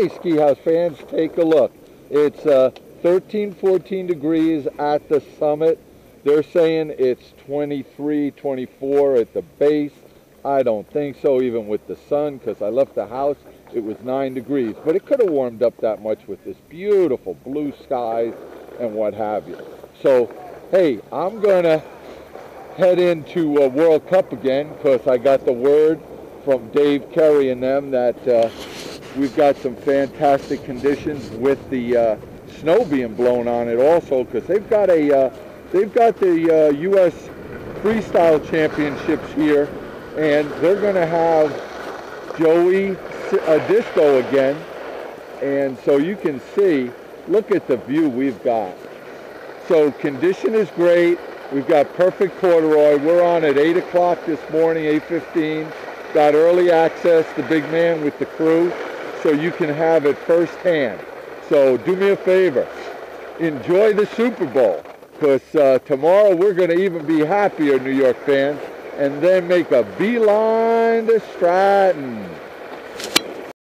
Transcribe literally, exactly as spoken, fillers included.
Hey, Ski House fans, take a look. It's uh, thirteen, fourteen degrees at the summit. They're saying it's twenty-three, twenty-four at the base. I don't think so, even with the sun, because I left the house, it was nine degrees. But it could have warmed up that much with this beautiful blue skies and what have you. So, hey, I'm going to head into uh, World Cup again, because I got the word from Dave Kerry and them that uh, we've got some fantastic conditions with the uh, snow being blown on it also, because they've got a uh, they've got the uh, U S Freestyle Championships here, and they're going to have Joey uh, Disco again, and so you can see, look at the view we've got. So condition is great. We've got perfect corduroy. We're on at eight o'clock this morning, eight fifteen. Got early access, the big man with the crew, so you can have it firsthand. So do me a favor, enjoy the Super Bowl, because uh, tomorrow we're going to even be happier, New York fans, and then make a beeline to Stratton.